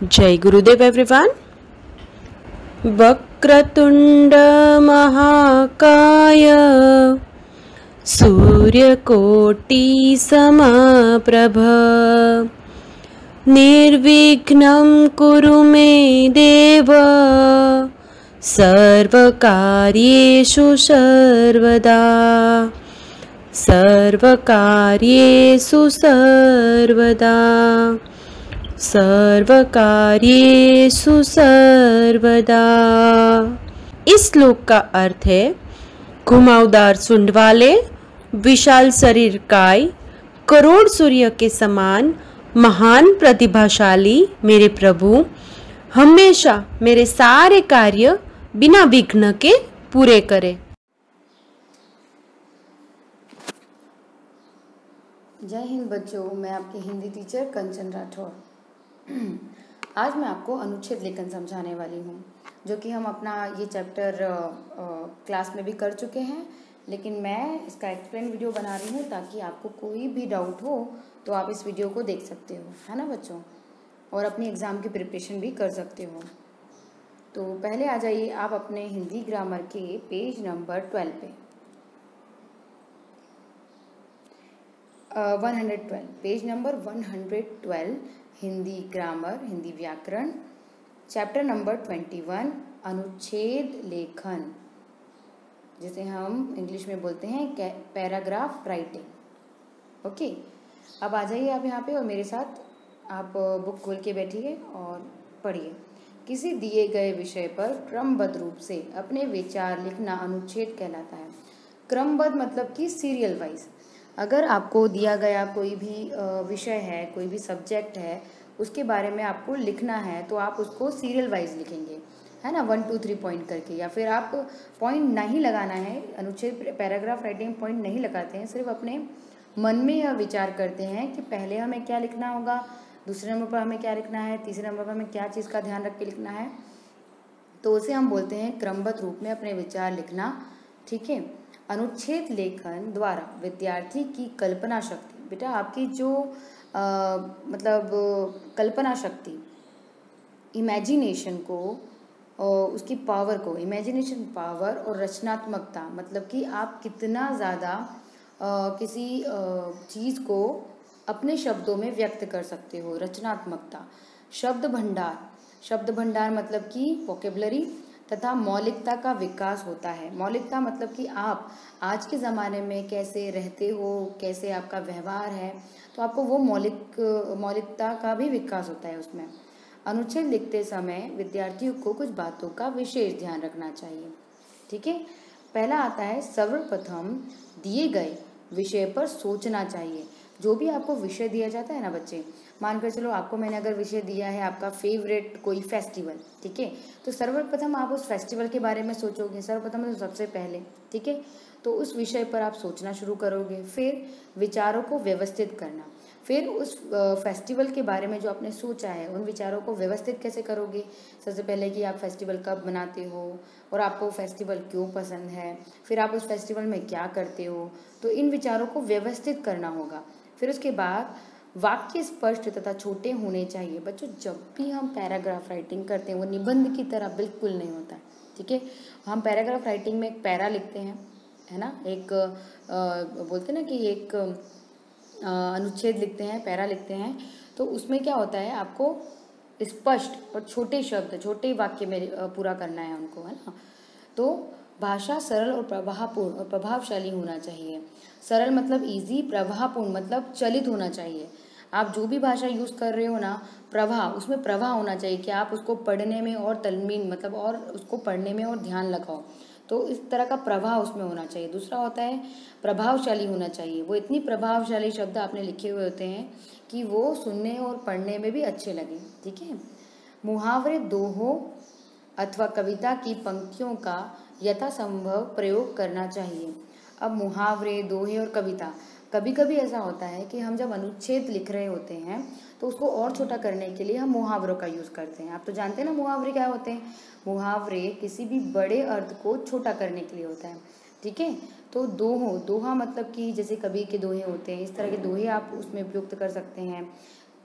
जय गुरुदेव एवरीवन। वक्रतुंड महाकाय सूर्यकोटि समप्रभ निर्विघ्नं कुरु मे देव सर्वकार्येषु सर्वदा सर्वकार्येषु सर्वदा सर्वकार्येषु सर्वदा। इस श्लोक का अर्थ है, घुमावदार सूंड वाले, विशाल शरीर काय, करोड़ सूर्य के समान महान प्रतिभाशाली मेरे प्रभु हमेशा मेरे सारे कार्य बिना विघ्न के पूरे करे। जय हिंद बच्चों, मैं आपकी हिंदी टीचर कंचन राठौर। आज मैं आपको अनुच्छेद लेखन समझाने वाली हूँ, जो कि हम अपना ये चैप्टर क्लास में भी कर चुके हैं, लेकिन मैं इसका एक्सप्लेन वीडियो बना रही हूँ ताकि आपको कोई भी डाउट हो तो आप इस वीडियो को देख सकते हो, है ना बच्चों, और अपनी एग्ज़ाम की प्रिपरेशन भी कर सकते हो। तो पहले आ जाइए आप अपने हिंदी ग्रामर के पेज नंबर 12 पे। 112 page number 112 Hindi grammar, Hindi व्याकरण, चैप्टर नंबर 21 अनुच्छेद लेखन, जिसे हम इंग्लिश में बोलते हैं पैराग्राफ राइटिंग। ओके, अब आ जाइए आप यहाँ पे और मेरे साथ आप बुक खोल के बैठिए और पढ़िए। किसी दिए गए विषय पर क्रमबद्ध रूप से अपने विचार लिखना अनुच्छेद कहलाता है। क्रमबद्ध मतलब कि सीरियल वाइज। अगर आपको दिया गया कोई भी विषय है, कोई भी सब्जेक्ट है, उसके बारे में आपको लिखना है तो आप उसको सीरियल वाइज लिखेंगे, है ना, 1 2 3 पॉइंट करके। या फिर आप पॉइंट नहीं लगाना है, अनुच्छेद पैराग्राफ राइटिंग पॉइंट नहीं लगाते हैं, सिर्फ अपने मन में यह विचार करते हैं कि पहले हमें क्या लिखना होगा, दूसरे नंबर पर हमें क्या लिखना है, तीसरे नंबर पर हमें क्या चीज़ का ध्यान रख के लिखना है, तो उसे हम बोलते हैं क्रमबद्ध रूप में अपने विचार लिखना। ठीक है। अनुच्छेद लेखन द्वारा विद्यार्थी की कल्पना शक्ति, बेटा आपकी जो मतलब कल्पना शक्ति, इमेजिनेशन को, उसकी पावर को, इमेजिनेशन पावर और रचनात्मकता, मतलब कि आप कितना ज़्यादा किसी चीज़ को अपने शब्दों में व्यक्त कर सकते हो, रचनात्मकता। शब्द भंडार, शब्द भंडार मतलब कि वोकेबलरी तथा मौलिकता का विकास होता है। मौलिकता मतलब कि आप आज के ज़माने में कैसे रहते हो, कैसे आपका व्यवहार है, तो आपको वो मौलिकता का भी विकास होता है उसमें। अनुच्छेद लिखते समय विद्यार्थियों को कुछ बातों का विशेष ध्यान रखना चाहिए। ठीक है। पहला आता है, सर्वप्रथम दिए गए विषय पर सोचना चाहिए। जो भी आपको विषय दिया जाता है ना बच्चे, मानकर चलो आपको मैंने अगर विषय दिया है आपका फेवरेट कोई फेस्टिवल, ठीक है, तो सर्वप्रथम आप उस फेस्टिवल के बारे में सोचोगे, सर्वप्रथम तो सबसे पहले, ठीक है, तो उस विषय पर आप सोचना शुरू करोगे। फिर विचारों को व्यवस्थित करना, फिर उस फेस्टिवल के बारे में जो आपने सोचा है उन विचारों को व्यवस्थित कैसे करोगे। सबसे पहले कि आप फेस्टिवल कब मनाते हो और आपको फेस्टिवल क्यों पसंद है, फिर आप उस फेस्टिवल में क्या करते हो, तो इन विचारों को व्यवस्थित करना होगा। फिर उसके बाद वाक्य स्पष्ट तथा छोटे होने चाहिए। बच्चों जब भी हम पैराग्राफ राइटिंग करते हैं वो निबंध की तरह बिल्कुल नहीं होता है। ठीक है। हम पैराग्राफ राइटिंग में एक पैरा लिखते हैं, है ना, एक बोलते हैं ना कि एक अनुच्छेद लिखते हैं, पैरा लिखते हैं, तो उसमें क्या होता है, आपको स्पष्ट और छोटे शब्द, छोटे वाक्य में पूरा करना है उनको, है ना। तो भाषा सरल और प्रवाहपूर्ण और प्रभावशाली होना चाहिए। सरल मतलब इजी, प्रवाहपूर्ण मतलब चलित होना चाहिए। आप जो भी भाषा यूज़ कर रहे हो ना, प्रवाह, उसमें प्रवाह होना चाहिए कि आप उसको पढ़ने में और तल्मीन मतलब और उसको पढ़ने में और ध्यान लगाओ, तो इस तरह का प्रवाह उसमें होना चाहिए। दूसरा होता है प्रभावशाली होना चाहिए। वो इतनी प्रभावशाली शब्द आपने लिखे हुए होते हैं कि वो सुनने और पढ़ने में भी अच्छे लगें। ठीक है। मुहावरे, दोहों अथवा कविता की पंक्तियों का यथासंभव प्रयोग करना चाहिए। अब मुहावरे, दोहे और कविता, कभी कभी ऐसा होता है कि हम जब अनुच्छेद लिख रहे होते हैं तो उसको और छोटा करने के लिए हम मुहावरों का यूज़ करते हैं। आप तो जानते हैं ना मुहावरे क्या होते हैं। मुहावरे किसी भी बड़े अर्थ को छोटा करने के लिए होता है। ठीक है। तो दोहा मतलब कि जैसे कवि के दोहे होते हैं, इस तरह के दोहे आप उसमें प्रयुक्त कर सकते हैं।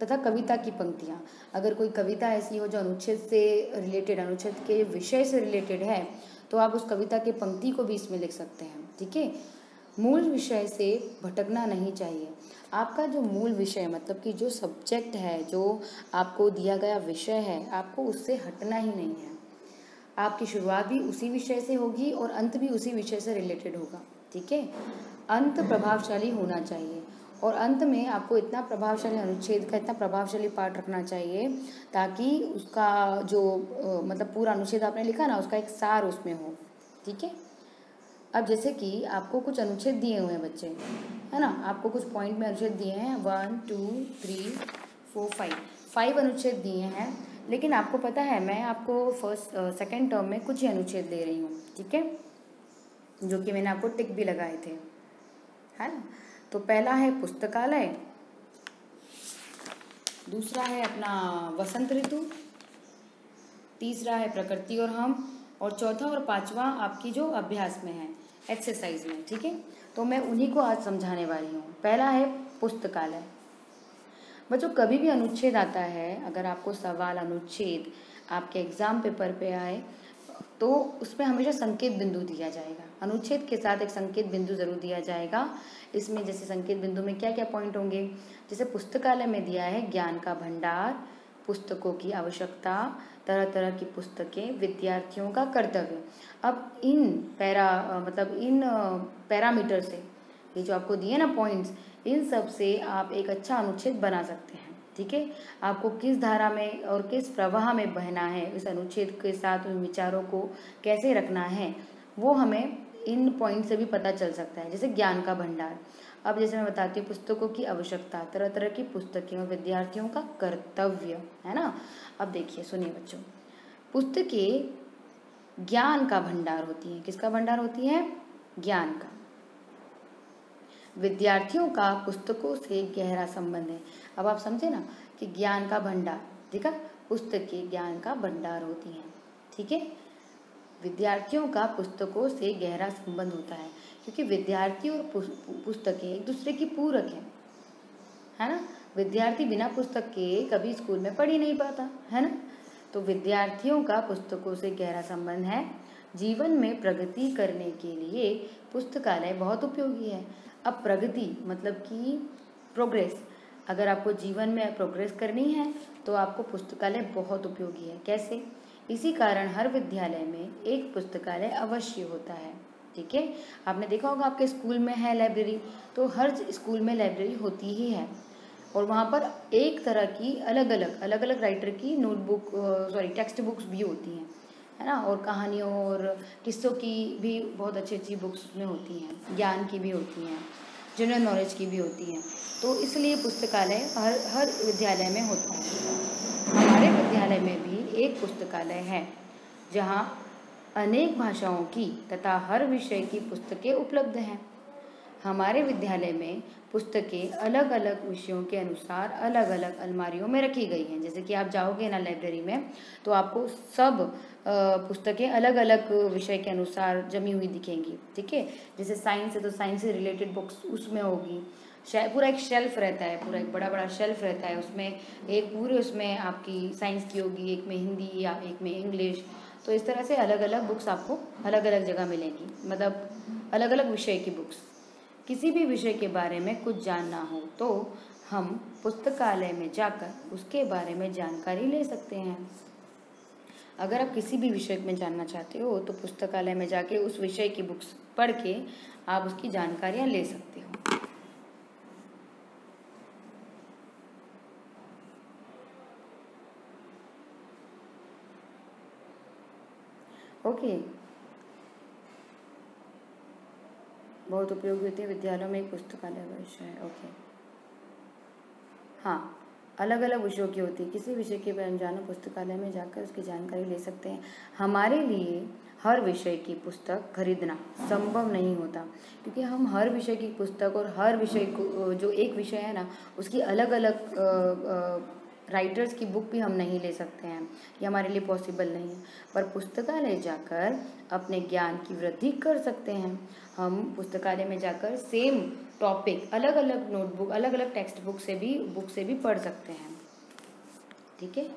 तथा कविता की पंक्तियाँ। अगर कोई कविता ऐसी हो जो अनुच्छेद से रिलेटेड, अनुच्छेद के विषय से रिलेटेड है, तो आप उस कविता की पंक्ति को भी इसमें लिख सकते हैं। ठीक है, मूल विषय से भटकना नहीं चाहिए। आपका जो मूल विषय मतलब कि जो सब्जेक्ट है, जो आपको दिया गया विषय है, आपको उससे हटना ही नहीं है। आपकी शुरुआत भी उसी विषय से होगी और अंत भी उसी विषय से रिलेटेड होगा। ठीक है, अंत प्रभावशाली होना चाहिए और अंत में आपको इतना प्रभावशाली अनुच्छेद का इतना प्रभावशाली पाठ रखना चाहिए ताकि उसका जो मतलब पूरा अनुच्छेद आपने लिखा ना, उसका एक सार उसमें हो। ठीक है, अब जैसे कि आपको कुछ अनुच्छेद दिए हुए हैं बच्चे, है ना, आपको कुछ पॉइंट में अनुच्छेद दिए हैं 1 2 3 4 5 अनुच्छेद दिए हैं, लेकिन आपको पता है मैं आपको सेकेंड टर्म में कुछ ही अनुच्छेद दे रही हूँ। ठीक है, जो कि मैंने आपको टिक भी लगाए थे, है ना। तो पहला है पुस्तकालय, दूसरा है अपना वसंत ऋतु, तीसरा है प्रकृति और हम, और चौथा और पांचवा आपकी जो अभ्यास में है, एक्सरसाइज में। ठीक है, तो मैं उन्हीं को आज समझाने वाली हूँ। पहला है पुस्तकालय। बच्चों, कभी भी अनुच्छेद आता है, अगर आपको सवाल अनुच्छेद आपके एग्जाम पेपर पे आए तो उसमें हमेशा संकेत बिंदु दिया जाएगा। अनुच्छेद के साथ एक संकेत बिंदु जरूर दिया जाएगा। इसमें जैसे संकेत बिंदु में क्या क्या पॉइंट होंगे, जैसे पुस्तकालय में दिया है ज्ञान का भंडार, पुस्तकों की आवश्यकता, तरह तरह की पुस्तकें, विद्यार्थियों का कर्तव्य। अब इन पैरामीटर से, ये जो आपको दिए ना पॉइंट्स, इन सब से आप एक अच्छा अनुच्छेद बना सकते हैं। ठीक है, आपको किस धारा में और किस प्रवाह में बहना है, इस अनुच्छेद के साथ उन विचारों को कैसे रखना है, वो हमें इन पॉइंट से भी पता चल सकता है। जैसे ज्ञान का भंडार, अब जैसे मैं बताती हूँ पुस्तकों की आवश्यकता, तरह तरह की पुस्तकें और विद्यार्थियों का कर्तव्य, है ना। अब देखिए, सुनिए बच्चों, पुस्तकें ज्ञान का भंडार होती हैं। किसका भंडार होती है? ज्ञान का। विद्यार्थियों का पुस्तकों से गहरा संबंध है। अब आप समझे ना कि ज्ञान का भंडार, देखा, पुस्तकें ज्ञान का भंडार होती हैं। ठीक है, विद्यार्थियों का पुस्तकों से गहरा संबंध होता है क्योंकि विद्यार्थी और पुस्तकें एक दूसरे की पूरक हैं, है ना। विद्यार्थी बिना पुस्तक के कभी स्कूल में पढ़ ही नहीं पाता, है ना। तो विद्यार्थियों का पुस्तकों से गहरा संबंध है। जीवन में प्रगति करने के लिए पुस्तकालय बहुत उपयोगी है। अब प्रगति मतलब कि प्रोग्रेस, अगर आपको जीवन में प्रोग्रेस करनी है तो आपको पुस्तकालय बहुत उपयोगी है। कैसे? इसी कारण हर विद्यालय में एक पुस्तकालय अवश्य होता है। ठीक है, आपने देखा होगा आपके स्कूल में है लाइब्रेरी, तो हर स्कूल में लाइब्रेरी होती ही है और वहाँ पर एक तरह की अलग अलग राइटर की नोटबुक टेक्स्ट बुक्स भी होती हैं, है ना, और कहानियों और किस्सों की भी बहुत अच्छी अच्छी बुक्स उसमें होती हैं, ज्ञान की भी होती हैं, जनरल नॉलेज की भी होती हैं। तो इसलिए पुस्तकालय हर विद्यालय में होता है। हमारे विद्यालय में भी एक पुस्तकालय है जहाँ अनेक भाषाओं की तथा हर विषय की पुस्तकें उपलब्ध हैं। हमारे विद्यालय में पुस्तकें अलग अलग विषयों के अनुसार अलग अलग अलमारियों में रखी गई हैं। जैसे कि आप जाओगे ना लाइब्रेरी में तो आपको सब पुस्तकें अलग अलग विषय के अनुसार जमी हुई दिखेंगी। ठीक है, जैसे साइंस है तो साइंस से रिलेटेड बुक्स उसमें होगी। पूरा एक शेल्फ रहता है, पूरा एक बड़ा बड़ा शेल्फ रहता है, उसमें एक पूरे उसमें आपकी साइंस की होगी, एक में हिंदी या एक में इंग्लिश। तो इस तरह से अलग अलग बुक्स आपको अलग अलग जगह मिलेंगी, मतलब अलग अलग विषय की बुक्स। किसी भी विषय के बारे में कुछ जानना हो तो हम पुस्तकालय में जाकर उसके बारे में जानकारी ले सकते हैं। अगर आप किसी भी विषय में जानना चाहते हो तो पुस्तकालय में जाके उस विषय की बुक्स पढ़ के आप उसकी जानकारियाँ ले सकते हो। ओके, बहुत उपयोगी होती है विद्यालयों में एक पुस्तकालय विषय है। ओके, हाँ, अलग अलग विषयों की होती है। किसी विषय के बारे में जानो पुस्तकालय में जाकर उसकी जानकारी ले सकते हैं। हमारे लिए हर विषय की पुस्तक खरीदना संभव नहीं होता क्योंकि हम हर विषय की पुस्तक और हर विषय को जो एक विषय है ना उसकी अलग अलग राइटर्स की बुक भी हम नहीं ले सकते हैं, ये हमारे लिए पॉसिबल नहीं है। पर पुस्तकालय जाकर अपने ज्ञान की वृद्धि कर सकते हैं। हम पुस्तकालय में जाकर सेम टॉपिक अलग अलग नोटबुक अलग अलग टेक्स्ट बुक से भी पढ़ सकते हैं। ठीक है।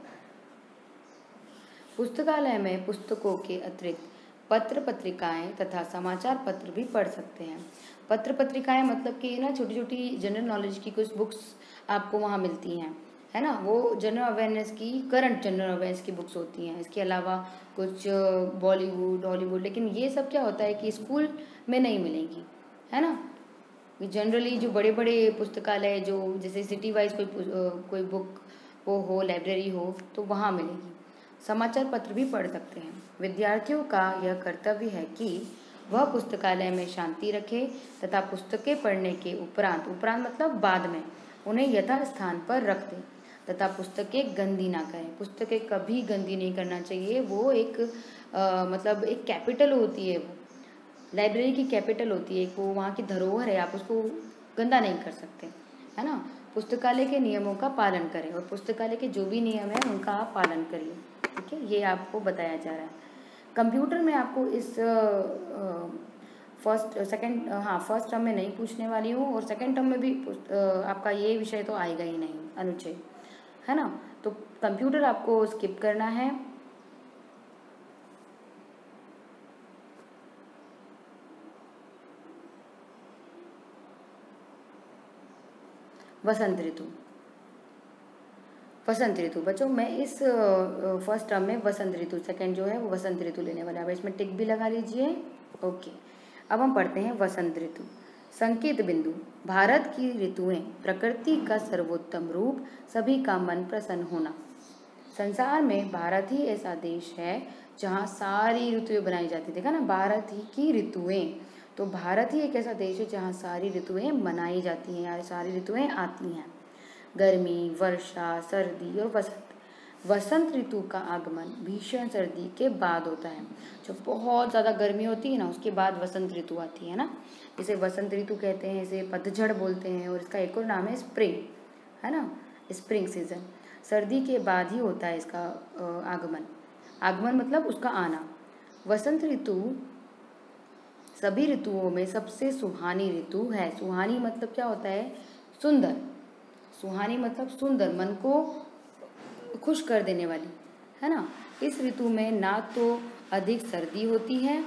पुस्तकालय में पुस्तकों के अतिरिक्त पत्र पत्रिकाएं तथा समाचार पत्र भी पढ़ सकते हैं। पत्र पत्रिकाएं मतलब कि ना छोटी छोटी जनरल नॉलेज की कुछ बुक्स आपको वहाँ मिलती हैं, है ना, वो जनरल अवेयरनेस की, करंट जनरल अवेयरनेस की बुक्स होती हैं। इसके अलावा कुछ बॉलीवुड, हॉलीवुड, लेकिन ये सब क्या होता है कि स्कूल में नहीं मिलेगी, है ना। जनरली जो बड़े बड़े पुस्तकालय, जो जैसे सिटी वाइज कोई बुक वो हो, लाइब्रेरी हो, तो वहाँ मिलेगी। समाचार पत्र भी पढ़ सकते हैं। विद्यार्थियों का यह कर्तव्य है कि वह पुस्तकालय में शांति रखे तथा पुस्तकें पढ़ने के उपरांत मतलब बाद में उन्हें यथास्थान पर रख दें तथा पुस्तकें गंदी ना करें। पुस्तकें कभी गंदी नहीं करना चाहिए। वो एक मतलब एक कैपिटल होती है, वो लाइब्रेरी की कैपिटल होती है, वो वहाँ की धरोहर है, आप उसको गंदा नहीं कर सकते, है ना। पुस्तकालय के नियमों का पालन करें और पुस्तकालय के जो भी नियम है उनका आप पालन करिए, ठीक है। ये आपको बताया जा रहा है। कंप्यूटर में आपको इस फर्स्ट टर्म में नहीं पूछने वाली हूँ, और सेकंड टर्म में भी आपका ये विषय तो आएगा ही नहीं, अनुच्छेद, है ना। तो कंप्यूटर आपको स्किप करना है। वसंत ऋतु, वसंत ऋतु बच्चों, मैं इस फर्स्ट टर्म में वसंत ऋतु, सेकंड जो है वो वसंत ऋतु लेने वाला है। इसमें टिक भी लगा लीजिए। ओके, अब हम पढ़ते हैं वसंत ऋतु। संकेत बिंदु। भारत की ऋतुएं प्रकृति का सर्वोत्तम रूप, सभी का मन प्रसन्न होना। संसार में भारत ही ऐसा देश है जहाँ सारी ऋतुएं बनाई जाती, देखा ना, भारत ही की ऋतुएं, तो भारत ही एक ऐसा देश है जहाँ सारी ऋतुएं मनाई जाती हैं, या सारी ऋतुएं आती हैं। गर्मी, वर्षा, सर्दी और वसंत। वसंत ऋतु का आगमन भीषण सर्दी के बाद होता है। जो बहुत ज़्यादा गर्मी होती है ना, उसके बाद वसंत ऋतु आती है ना। इसे वसंत ऋतु कहते हैं, इसे पतझड़ बोलते हैं, और इसका एक और नाम है स्प्रिंग, है ना, स्प्रिंग सीजन। सर्दी के बाद ही होता है इसका आगमन। आगमन मतलब उसका आना। वसंत ऋतु सभी ऋतुओं में सबसे सुहानी ऋतु है। सुहानी मतलब क्या होता है? सुंदर। सुहानी मतलब सुंदर, मन को खुश कर देने वाली, है ना। इस ऋतु में ना तो अधिक सर्दी होती है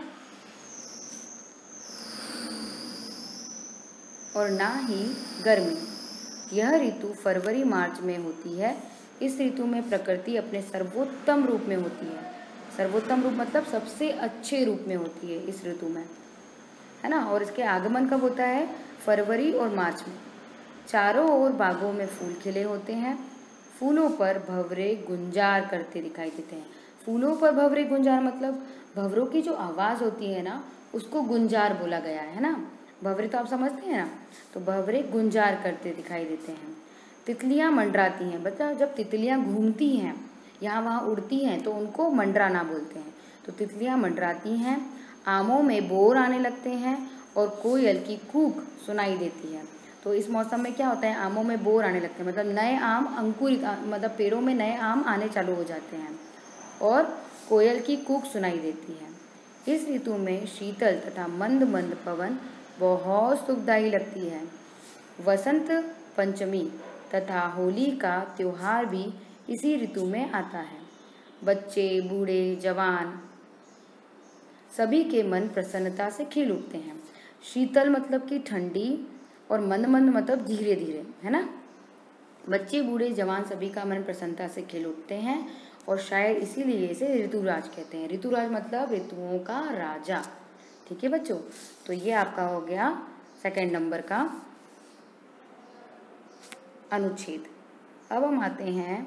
और ना ही गर्मी। यह ऋतु फरवरी मार्च में होती है। इस ऋतु में प्रकृति अपने सर्वोत्तम रूप में होती है। सर्वोत्तम रूप मतलब सबसे अच्छे रूप में होती है इस ऋतु में, है ना। और इसके आगमन कब होता है? फरवरी और मार्च में। चारों ओर बागों में फूल खिले होते हैं। फूलों पर भंवरे गुंजार करते दिखाई देते हैं। फूलों पर भंवरे गुंजार मतलब भंवरों की जो आवाज़ होती है ना, उसको गुंजार बोला गया है ना। भंवरे तो आप समझते हैं ना, तो भंवरे गुंजार करते दिखाई देते हैं। तितलियां मंडराती हैं। बच्चा, जब तितलियां घूमती हैं, यहाँ वहाँ उड़ती हैं, तो उनको मंडराना बोलते हैं। तो तितलियां मंडराती हैं। आमों में बोर आने लगते हैं और कोयल की कूक सुनाई देती है। तो इस मौसम में क्या होता है? आमों में बोर आने लगते हैं, मतलब नए आम अंकुरित, मतलब पेड़ों में नए आम आने चालू हो जाते हैं, और कोयल की कूक सुनाई देती है। इस ऋतु में शीतल तथा मंद मंद पवन बहुत सुखदायी लगती है। वसंत पंचमी तथा होली का त्योहार भी इसी ऋतु में आता है। बच्चे, बूढ़े, जवान सभी के मन प्रसन्नता से खिल उठते हैं। शीतल मतलब कि ठंडी, और मंद मंद मतलब धीरे धीरे, है ना। बच्चे, बूढ़े, जवान सभी का मन प्रसन्नता से खिल उठते हैं, और शायद इसीलिए इसे ऋतुराज कहते हैं। ऋतुराज मतलब ऋतुओं का राजा। ठीक है बच्चों, तो ये आपका हो गया सेकंड नंबर का अनुच्छेद। अब हम आते हैं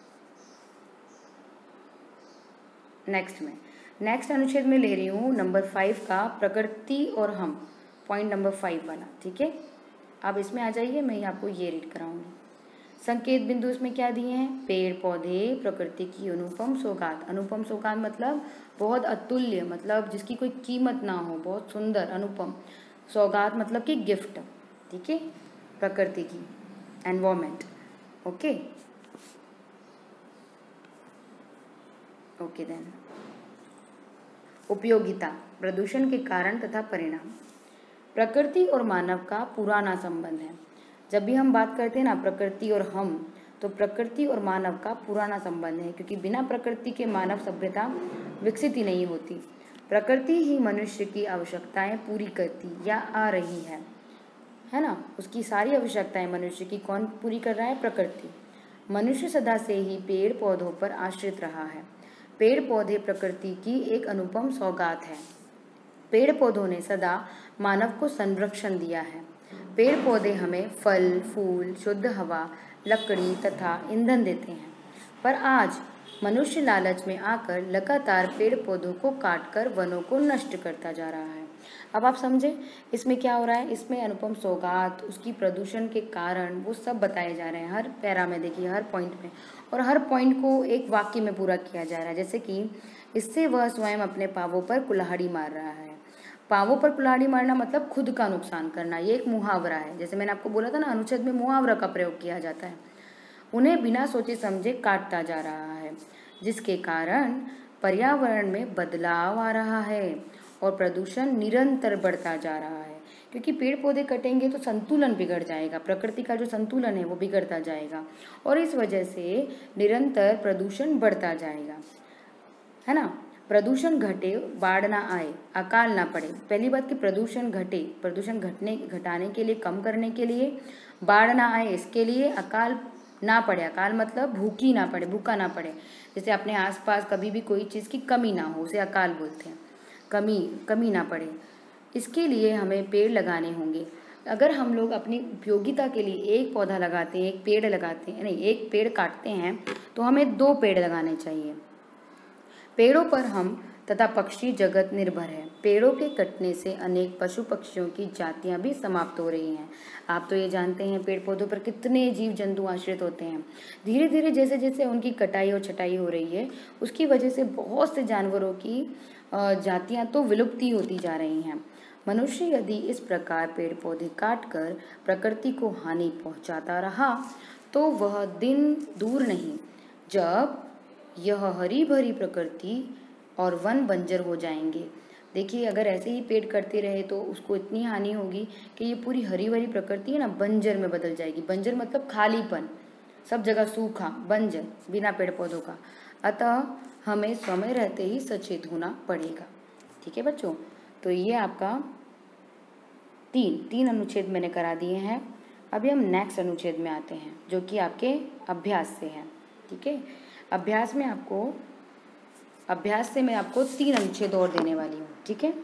नेक्स्ट में। नेक्स्ट अनुच्छेद में ले रही हूँ नंबर 5 का, प्रकृति और हम, पॉइंट नंबर 5 वाला। ठीक है, अब इसमें आ जाइए, मैं आपको ये रीड कराऊंगी। संकेत बिंदु इसमें क्या दिए हैं? पेड़ पौधे, प्रकृति की अनुपम सौगात। अनुपम सौगात मतलब बहुत अतुल्य, मतलब जिसकी कोई कीमत ना हो, बहुत सुंदर, अनुपम। सौगात मतलब कि गिफ्ट। ठीक है, प्रकृति की, एनवायरमेंट। ओके ओके देन उपयोगिता, प्रदूषण के कारण तथा परिणाम। प्रकृति और मानव का पुराना संबंध है। जब भी हम बात करते हैं ना प्रकृति और हम, तो प्रकृति और मानव का पुराना संबंध है, क्योंकि बिना प्रकृति के मानव सभ्यता विकसित ही नहीं होती। प्रकृति ही मनुष्य की आवश्यकताएं पूरी करती या आ रही है ना। उसकी सारी आवश्यकताएं मनुष्य की कौन पूरी कर रहा है? प्रकृति। मनुष्य सदा से ही पेड़ पौधों पर आश्रित रहा है। पेड़ पौधे प्रकृति की एक अनुपम सौगात है। पेड़ पौधों ने सदा मानव को संरक्षण दिया है। पेड़ पौधे हमें फल, फूल, शुद्ध हवा, लकड़ी तथा ईंधन देते हैं। पर आज मनुष्य लालच में आकर लगातार पेड़ पौधों को काटकर वनों को नष्ट करता जा रहा है। अब आप समझे इसमें क्या हो रहा है? इसमें अनुपम सौगात, उसकी प्रदूषण के कारण, वो सब बताए जा रहे हैं हर पैरा में। देखिए हर पॉइंट में, और हर पॉइंट को एक वाक्य में पूरा किया जा रहा है। जैसे कि इससे वह स्वयं अपने पांवों पर कुल्हाड़ी मार रहा है। पांवों पर कुल्हाड़ी मारना मतलब खुद का नुकसान करना। ये एक मुहावरा है। जैसे मैंने आपको बोला था ना, अनुच्छेद में मुहावरा का प्रयोग किया जाता है। उन्हें बिना सोचे समझे काटता जा रहा है, जिसके कारण पर्यावरण में बदलाव आ रहा है और प्रदूषण निरंतर बढ़ता जा रहा है। क्योंकि पेड़ पौधे कटेंगे तो संतुलन बिगड़ जाएगा, प्रकृति का जो संतुलन है वो बिगड़ता जाएगा, और इस वजह से निरंतर प्रदूषण बढ़ता जाएगा, है ना। प्रदूषण घटे, बाढ़ ना आए, अकाल ना पड़े। पहली बात कि प्रदूषण घटे, प्रदूषण घटाने के लिए, कम करने के लिए, बाढ़ ना आए इसके लिए, अकाल ना पड़े। अकाल मतलब भूखी ना पड़े, भूखा ना पड़े। जैसे अपने आसपास कभी भी कोई चीज़ की कमी ना हो, उसे अकाल बोलते हैं। कमी ना पड़े, इसके लिए हमें पेड़ लगाने होंगे। अगर हम लोग अपनी उपयोगिता के लिए एक पौधा लगाते हैं, एक पेड़ लगाते हैं, नहीं एक पेड़ काटते हैं, तो हमें 2 पेड़ लगाने चाहिए। पेड़ों पर हम तथा पक्षी जगत निर्भर है। पेड़ों के कटने से अनेक पशु पक्षियों की जातियां भी समाप्त हो रही हैं। आप तो ये जानते हैं पेड़ पौधों पर कितने जीव जंतु आश्रित होते हैं। धीरे धीरे जैसे जैसे उनकी कटाई और छटाई हो रही है, उसकी वजह से बहुत से जानवरों की जातियां तो विलुप्ति होती जा रही हैं। मनुष्य यदि इस प्रकार पेड़ पौधे काटकर प्रकृति को हानि पहुंचाता रहा तो वह दिन दूर नहीं जब यह हरी भरी प्रकृति और वन बंजर हो जाएंगे। देखिए अगर ऐसे ही पेड़ कटते रहे तो उसको इतनी हानि होगी कि ये पूरी हरी भरी प्रकृति है ना, बंजर में बदल जाएगी। बंजर मतलब खालीपन, सब जगह सूखा, बंजर, बिना पेड़ पौधों का। अतः हमें समय रहते ही सचेत होना पड़ेगा। ठीक है बच्चों, तो ये आपका तीन अनुच्छेद मैंने करा दिए हैं। अभी हम नेक्स्ट अनुच्छेद में आते हैं जो कि आपके अभ्यास से है। ठीक है, अभ्यास से मैं आपको 3 अनुच्छेद और देने वाली हूँ। ठीक है,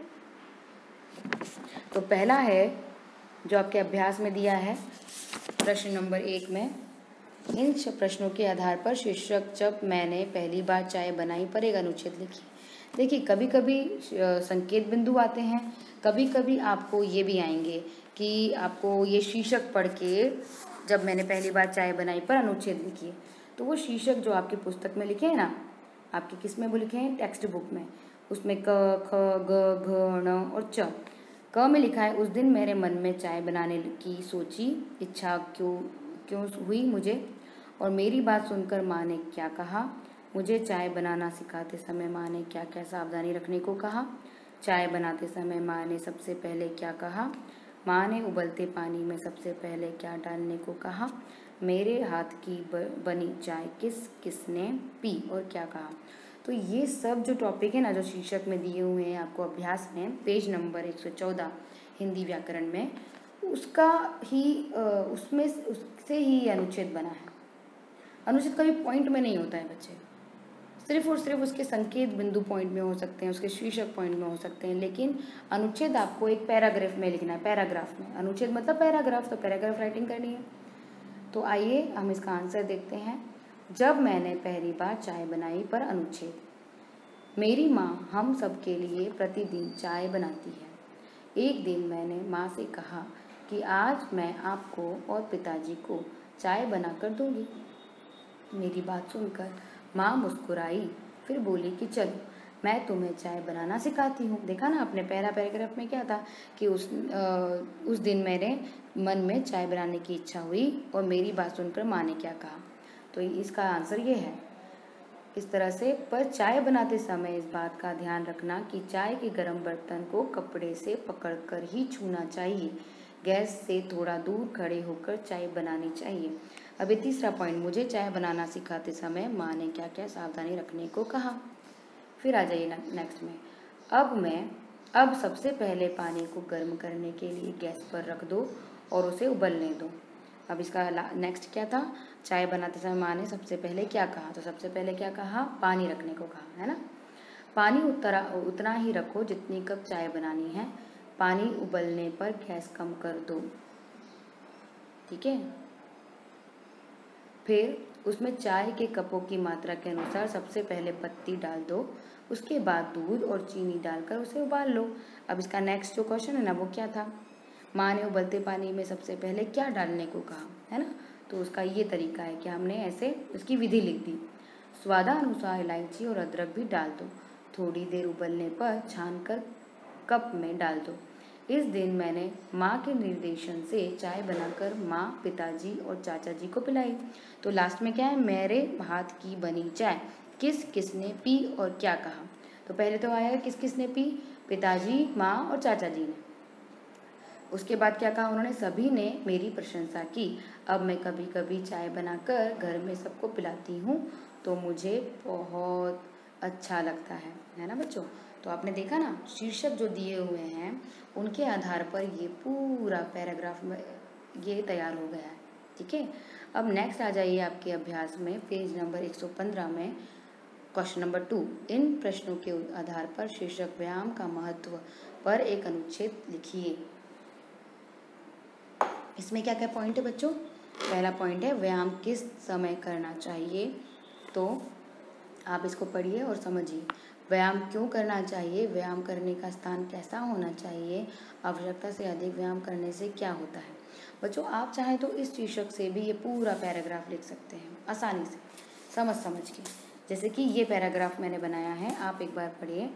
तो पहला है जो आपके अभ्यास में दिया है प्रश्न नंबर 1 में, इन प्रश्नों के आधार पर शीर्षक जब मैंने पहली बार चाय बनाई पर एक अनुच्छेद लिखिए। देखिए कभी कभी संकेत बिंदु आते हैं, कभी कभी आपको ये भी आएंगे कि आपको ये शीर्षक पढ़ के जब मैंने पहली बार चाय बनाई पर अनुच्छेद लिखिए। तो वो शीर्षक जो आपकी पुस्तक में लिखे हैं ना, आपके किस में वो लिखे हैं? टेक्स्ट बुक में। उसमें क, ख, ग, घ, ण और च। क में लिखा है उस दिन मेरे मन में चाय बनाने की सोची इच्छा क्यों हुई मुझे, और मेरी बात सुनकर माँ ने क्या कहा। मुझे चाय बनाना सिखाते समय माँ ने क्या क्या सावधानी रखने को कहा। चाय बनाते समय माँ ने सबसे पहले क्या कहा। माँ ने उबलते पानी में सबसे पहले क्या डालने को कहा। मेरे हाथ की बनी चाय किसने पी और क्या कहा। तो ये सब जो टॉपिक है ना, जो शीर्षक में दिए हुए हैं आपको अभ्यास में, पेज नंबर 114 हिंदी व्याकरण में, उससे ही अनुच्छेद बना है। अनुच्छेद कभी पॉइंट में नहीं होता है बच्चे, सिर्फ और सिर्फ उसके संकेत बिंदु पॉइंट में हो सकते हैं, उसके शीर्षक पॉइंट में हो सकते हैं, लेकिन अनुच्छेद आपको एक पैराग्राफ में लिखना है। पैराग्राफ में, अनुच्छेद मतलब पैराग्राफ, तो पैराग्राफ राइटिंग करनी है। तो आइए हम इसका आंसर देखते हैं। जब मैंने पहली बार चाय बनाई पर अनुच्छेद। मेरी माँ हम सब के लिए प्रतिदिन चाय बनाती है। एक दिन मैंने माँ से कहा कि आज मैं आपको और पिताजी को चाय बनाकर दूंगी। मेरी बात सुनकर माँ मुस्कुराई, फिर बोली कि चलो मैं तुम्हें चाय बनाना सिखाती हूँ। देखा ना आपने, पहला पैराग्राफ में क्या था कि उस दिन मेरे मन में चाय बनाने की इच्छा हुई और मेरी बात सुनकर माँ ने क्या कहा। तो इसका आंसर ये है इस तरह से। पर चाय बनाते समय इस बात का ध्यान रखना कि चाय के गर्म बर्तन को कपड़े से पकड़कर ही छूना चाहिए। गैस से थोड़ा दूर खड़े होकर चाय बनानी चाहिए। अभी तीसरा पॉइंट, मुझे चाय बनाना सिखाते समय माँ ने क्या क्या सावधानी रखने को कहा। फिर आ जाइए नेक्स्ट में, अब सबसे पहले पानी को गर्म करने के लिए गैस पर रख दो और उसे उबलने दो। अब इसका नेक्स्ट क्या था, चाय बनाते समय माँ ने सबसे पहले क्या कहा, तो सबसे पहले क्या कहा, पानी रखने को कहा, है ना। पानी उतना ही रखो जितनी कप चाय बनानी है, पानी उबलने पर गैस कम कर दो, ठीक है। फिर उसमें चाय के कपों की मात्रा के अनुसार सबसे पहले पत्ती डाल दो, उसके बाद दूध और चीनी डालकर उसे उबाल लो। अब इसका नेक्स्ट जो क्वेश्चन है ना वो क्या था, माँ ने उबलते पानी में सबसे पहले क्या डालने को कहा, है ना। तो उसका ये तरीका है कि हमने ऐसे उसकी विधि लिख दी, स्वादानुसार इलायची और अदरक भी डाल दो, थोड़ी देर उबलने पर छानकर कप में डाल दो। इस दिन मैंने माँ के निर्देशन से चाय बनाकर माँ, पिताजी और चाचा जी को पिलाई। तो लास्ट में क्या है, मेरे हाथ की बनी चाय किस किसने पी और क्या कहा। तो पहले तो आया किस किसने पी, पिताजी, माँ और चाचा जी ने। उसके बाद क्या कहा उन्होंने, सभी ने मेरी प्रशंसा की। अब मैं कभी कभी चाय बनाकर घर में सबको पिलाती हूँ तो मुझे बहुत अच्छा लगता है ना बच्चों। तो आपने देखा ना, शीर्षक जो दिए हुए हैं उनके आधार पर ये पूरा पैराग्राफ में ये तैयार हो गया है, ठीक है। अब नेक्स्ट आ जाइए आपके अभ्यास में, पेज नंबर 115 में क्वेश्चन नंबर 2, इन प्रश्नों के आधार पर शीर्षक व्यायाम का महत्व पर एक अनुच्छेद लिखिए। इसमें क्या क्या पॉइंट है बच्चों, पहला पॉइंट है व्यायाम किस समय करना चाहिए, तो आप इसको पढ़िए और समझिए। व्यायाम क्यों करना चाहिए, व्यायाम करने का स्थान कैसा होना चाहिए, आवश्यकता से अधिक व्यायाम करने से क्या होता है। बच्चों आप चाहें तो इस शीर्षक से भी ये पूरा पैराग्राफ लिख सकते हैं आसानी से समझ के। जैसे कि ये पैराग्राफ मैंने बनाया है, आप एक बार पढ़िए।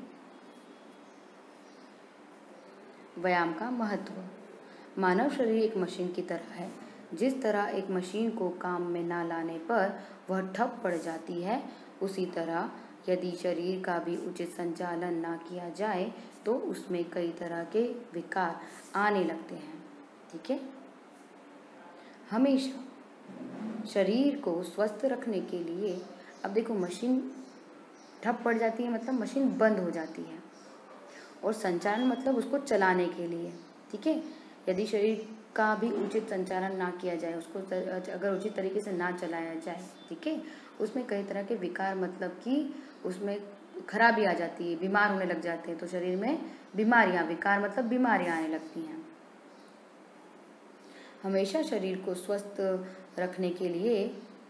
व्यायाम का महत्व, मानव शरीर एक मशीन की तरह है। जिस तरह एक मशीन को काम में ना लाने पर वह ठप पड़ जाती है, उसी तरह यदि शरीर का भी उचित संचालन ना किया जाए तो उसमें कई तरह के विकार आने लगते हैं, ठीक है। हमेशा शरीर को स्वस्थ रखने के लिए, अब देखो मशीन ठप पड़ जाती है मतलब मशीन बंद हो जाती है, और संचालन मतलब उसको चलाने के लिए, ठीक है। यदि शरीर का भी उचित संचालन ना किया जाए, उसको अगर उचित तरीके से ना चलाया जाए, ठीक है, उसमें कई तरह के विकार मतलब कि उसमें खराबी आ जाती है, बीमार होने लग जाते हैं। तो शरीर में बीमारियां, विकार मतलब बीमारियां आने लगती हैं। हमेशा शरीर को स्वस्थ रखने के लिए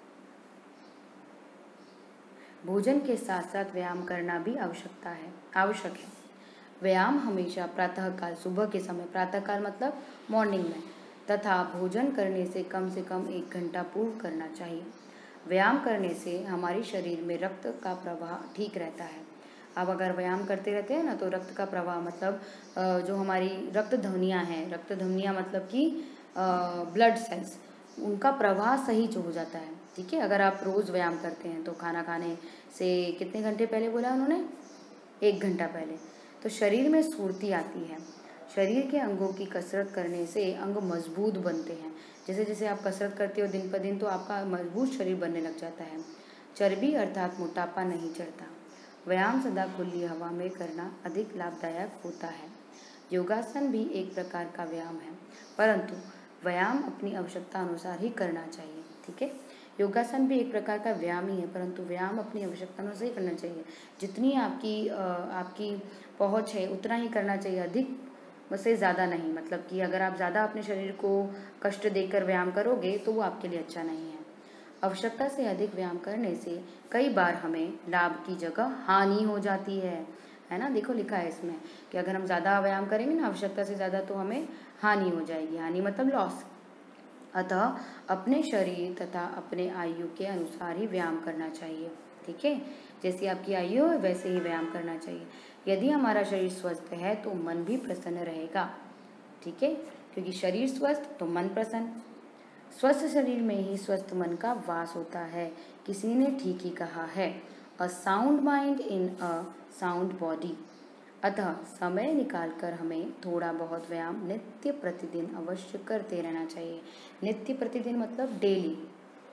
भोजन के साथ साथ व्यायाम करना भी आवश्यक है। व्यायाम हमेशा प्रातःकाल, सुबह के समय, प्रातःकाल मतलब मॉर्निंग में, तथा भोजन करने से कम 1 घंटा पूर्व करना चाहिए। व्यायाम करने से हमारे शरीर में रक्त का प्रवाह ठीक रहता है। अब अगर व्यायाम करते रहते हैं ना तो रक्त का प्रवाह मतलब जो हमारी रक्त धमनियाँ हैं, रक्त धमनियाँ मतलब कि ब्लड सेल्स, उनका प्रवाह सही जो हो जाता है, ठीक है। अगर आप रोज़ व्यायाम करते हैं तो खाना खाने से कितने घंटे पहले बोला उन्होंने, 1 घंटा पहले, तो शरीर में स्फूर्ति आती है। शरीर के अंगों की कसरत करने से अंग मजबूत बनते हैं। जैसे जैसे आप कसरत करते हो दिन पर दिन तो आपका मजबूत शरीर बनने लग जाता है। चर्बी अर्थात मोटापा नहीं चढ़ता। व्यायाम सदा खुली हवा में करना अधिक लाभदायक होता है। योगासन भी एक प्रकार का व्यायाम है, परंतु व्यायाम अपनी आवश्यकता अनुसार ही करना चाहिए, ठीक है। योगासन भी एक प्रकार का व्यायाम ही है, परंतु व्यायाम अपनी आवश्यकता अनुसार ही करना चाहिए। जितनी आपकी पहुँच है उतना ही करना चाहिए, अधिक से ज़्यादा नहीं। मतलब कि अगर आप ज़्यादा अपने शरीर को कष्ट देकर व्यायाम करोगे तो वो आपके लिए अच्छा नहीं है। आवश्यकता से अधिक व्यायाम करने से कई बार हमें लाभ की जगह हानि हो जाती है ना। देखो लिखा है इसमें कि अगर हम ज़्यादा व्यायाम करेंगे ना आवश्यकता से ज़्यादा तो हमें हानि हो जाएगी, हानि मतलब लॉस। अतः अपने शरीर तथा अपने आयु के अनुसार ही व्यायाम करना चाहिए, ठीक है। जैसी आपकी आयु है वैसे ही व्यायाम करना चाहिए। यदि हमारा शरीर स्वस्थ है तो मन भी प्रसन्न रहेगा, ठीक है, क्योंकि शरीर स्वस्थ तो मन प्रसन्न। स्वस्थ शरीर में ही स्वस्थ मन का वास होता है। किसी ने ठीक ही कहा है, a sound mind in a sound body. अतः समय निकालकर हमें थोड़ा बहुत व्यायाम नित्य प्रतिदिन अवश्य करते रहना चाहिए। नित्य प्रतिदिन मतलब डेली,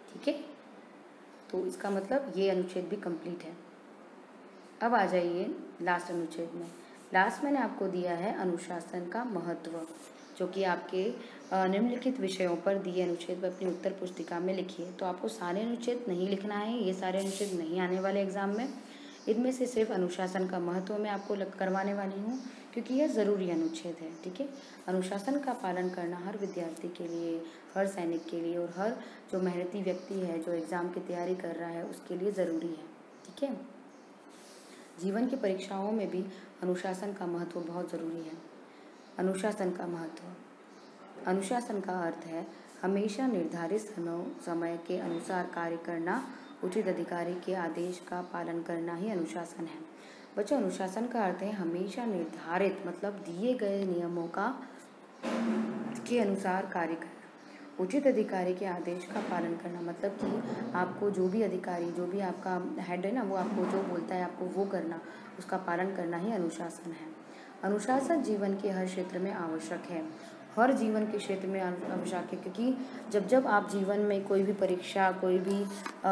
ठीक है, तो इसका मतलब ये अनुच्छेद भी कंप्लीट है। अब आ जाइए लास्ट अनुच्छेद में। लास्ट मैंने आपको दिया है अनुशासन का महत्व, जो कि आपके निम्नलिखित विषयों पर दिए अनुच्छेद पर अपनी उत्तर पुस्तिका में लिखिए। तो आपको सारे अनुच्छेद नहीं लिखना है, ये सारे अनुच्छेद नहीं आने वाले एग्जाम में। इनमें से सिर्फ अनुशासन का महत्व मैं आपको करवाने वाली हूँ, क्योंकि यह ज़रूरी अनुच्छेद है। ठीक है, अनुशासन का पालन करना हर विद्यार्थी के लिए, हर सैनिक के लिए और हर जो मेहनती व्यक्ति है जो एग्ज़ाम की तैयारी कर रहा है उसके लिए ज़रूरी है। ठीक है, जीवन की परीक्षाओं में भी अनुशासन का महत्व बहुत ज़रूरी है। अनुशासन का महत्व, अनुशासन का अर्थ है हमेशा निर्धारित समय के अनुसार कार्य करना, उचित अधिकारी के आदेश का पालन करना ही अनुशासन है। बच्चों, अनुशासन का अर्थ है हमेशा निर्धारित मतलब दिए गए नियमों के अनुसार कार्य करना, उचित अधिकारी के आदेश का पालन करना मतलब कि आपको जो भी अधिकारी, जो भी आपका हेड है ना, वो आपको जो बोलता है आपको वो करना, उसका पालन करना ही अनुशासन है। अनुशासन जीवन के हर क्षेत्र में आवश्यक है, हर जीवन के क्षेत्र में आवश्यक है, क्योंकि जब आप जीवन में कोई भी परीक्षा, कोई भी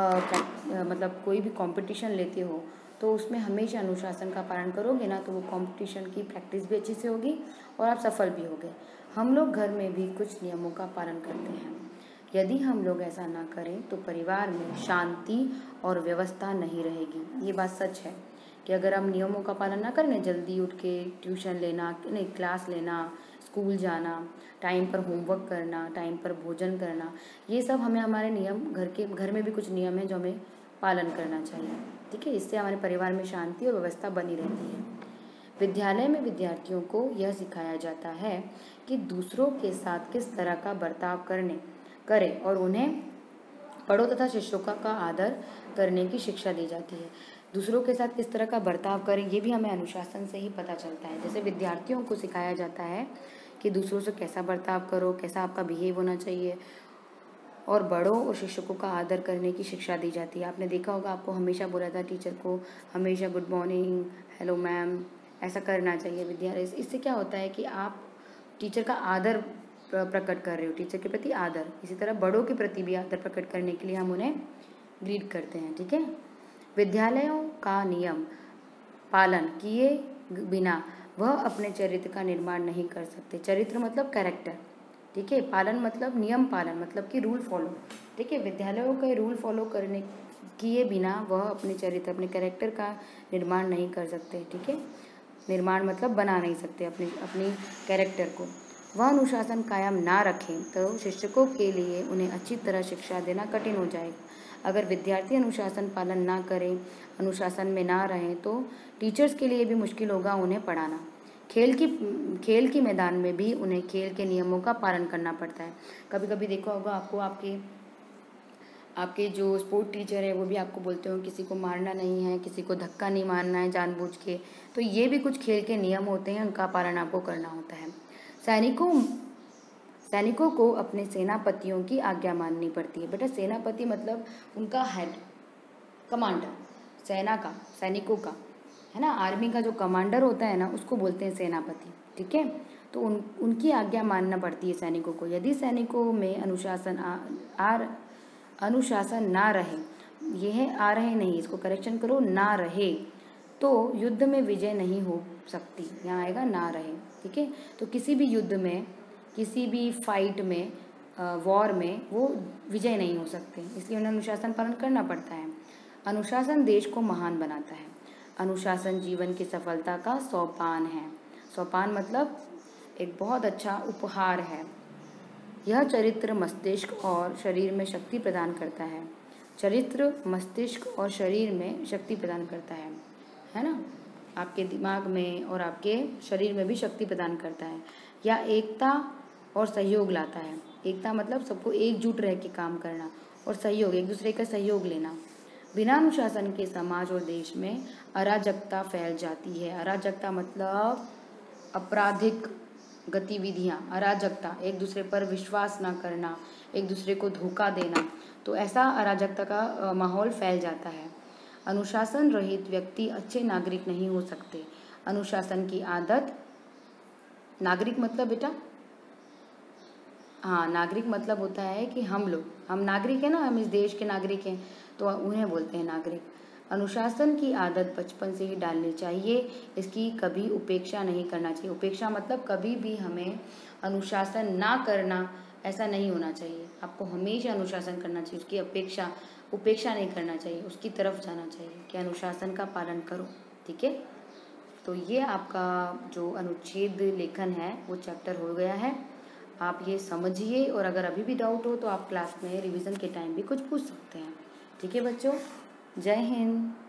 मतलब कोई भी कंपटीशन लेते हो तो उसमें हमेशा अनुशासन का पालन करोगे ना, तो वो कंपटीशन की प्रैक्टिस भी अच्छी से होगी और आप सफल भी होगे। हम लोग घर में भी कुछ नियमों का पालन करते हैं, यदि हम लोग ऐसा ना करें तो परिवार में शांति और व्यवस्था नहीं रहेगी। ये बात सच है कि अगर हम नियमों का पालन ना करें, जल्दी उठ के ट्यूशन लेना, नहीं क्लास लेना, स्कूल जाना, टाइम पर होमवर्क करना, टाइम पर भोजन करना, ये सब हमें हमारे नियम घर में भी कुछ नियम हैं जो हमें पालन करना चाहिए। ठीक है, इससे हमारे परिवार में शांति और व्यवस्था बनी रहती है। विद्यालय में विद्यार्थियों को यह सिखाया जाता है कि दूसरों के साथ किस तरह का बर्ताव करें और उन्हें बड़ों तथा शिक्षकों का आदर करने की शिक्षा दी जाती है। दूसरों के साथ किस तरह का बर्ताव करें ये भी हमें अनुशासन से ही पता चलता है। जैसे विद्यार्थियों को सिखाया जाता है कि दूसरों से कैसा बर्ताव करो, कैसा आपका बिहेव होना चाहिए, और बड़ों और शिक्षकों का आदर करने की शिक्षा दी जाती है। आपने देखा होगा, आपको हमेशा बोला था टीचर को हमेशा गुड मॉर्निंग, हेलो मैम, ऐसा करना चाहिए विद्यालय। इससे क्या होता है कि आप टीचर का आदर प्रकट कर रहे हो, टीचर के प्रति आदर। इसी तरह बड़ों के प्रति भी आदर प्रकट करने के लिए हम उन्हें ग्रीट करते हैं। ठीक है, विद्यालयों का नियम पालन किए बिना वह अपने चरित्र का निर्माण नहीं कर सकते। चरित्र मतलब कैरेक्टर, ठीक है, पालन मतलब नियम पालन मतलब कि रूल फॉलो। ठीक है, विद्यालयों के रूल फॉलो करने किए बिना वह अपने चरित्र, अपने कैरेक्टर का निर्माण नहीं कर सकते। ठीक है, निर्माण मतलब बना नहीं सकते अपनी कैरेक्टर को। वह अनुशासन कायम ना रखें तो शिक्षकों के लिए उन्हें अच्छी तरह शिक्षा देना कठिन हो जाएगा। अगर विद्यार्थी अनुशासन पालन ना करें, अनुशासन में ना रहें, तो टीचर्स के लिए भी मुश्किल होगा उन्हें पढ़ाना। खेल की मैदान में भी उन्हें खेल के नियमों का पालन करना पड़ता है। कभी कभी देखा होगा आपको, आपके जो स्पोर्ट टीचर है वो भी आपको बोलते हो किसी को मारना नहीं है, किसी को धक्का नहीं मारना है जानबूझ के। तो ये भी कुछ खेल के नियम होते हैं, उनका पालन आपको करना होता है। सैनिकों को अपने सेनापतियों की आज्ञा माननी पड़ती है। बेटा, सेनापति मतलब उनका हेड, कमांडर, सेना का, सैनिकों का, है ना। आर्मी का जो कमांडर होता है ना, उसको बोलते हैं सेनापति। ठीक है, तो उनकी आज्ञा मानना पड़ती है सैनिकों को। यदि सैनिकों में अनुशासन ना रहे, यह आ रहे नहीं, इसको करेक्शन करो, ना रहे, तो युद्ध में विजय नहीं हो सकती। यहाँ आएगा ना रहे। ठीक है, तो किसी भी युद्ध में, किसी भी फाइट में, वॉर में वो विजय नहीं हो सकते, इसलिए उन्हें अनुशासन पालन करना पड़ता है। अनुशासन देश को महान बनाता है। अनुशासन जीवन की सफलता का सोपान है। सोपान मतलब एक बहुत अच्छा उपहार है। यह चरित्र मस्तिष्क और शरीर में शक्ति प्रदान करता है। चरित्र मस्तिष्क और शरीर में शक्ति प्रदान करता है ना। आपके दिमाग में और आपके शरीर में भी शक्ति प्रदान करता है। या एकता और सहयोग लाता है। एकता मतलब सबको एकजुट रह के काम करना, और सहयोग, एक दूसरे का सहयोग लेना। बिना अनुशासन के समाज और देश में अराजकता फैल जाती है। अराजकता मतलब आपराधिक गतिविधियाँ, अराजकता, एक दूसरे पर विश्वास ना करना, एक दूसरे को धोखा देना, तो ऐसा अराजकता का माहौल फैल जाता है। अनुशासन रहित व्यक्ति अच्छे नागरिक नहीं हो सकते। अनुशासन की आदत, नागरिक मतलब बेटा, हाँ, नागरिक मतलब होता है कि हम लोग, हम नागरिक हैं ना, हम इस देश के नागरिक हैं, तो उन्हें बोलते हैं नागरिक। अनुशासन की आदत बचपन से ही डालनी चाहिए, इसकी कभी उपेक्षा नहीं करना चाहिए। उपेक्षा मतलब कभी भी हमें अनुशासन ना करना, ऐसा नहीं होना चाहिए। आपको हमेशा अनुशासन करना चाहिए, उसकी उपेक्षा नहीं करना चाहिए, उसकी तरफ जाना चाहिए कि अनुशासन का पालन करो। ठीक है, तो ये आपका जो अनुच्छेद लेखन है वो चैप्टर हो गया है। आप ये समझिए, और अगर अभी भी डाउट हो तो आप क्लास में रिवीजन के टाइम भी कुछ पूछ सकते हैं। ठीक है बच्चों, जय हिंद।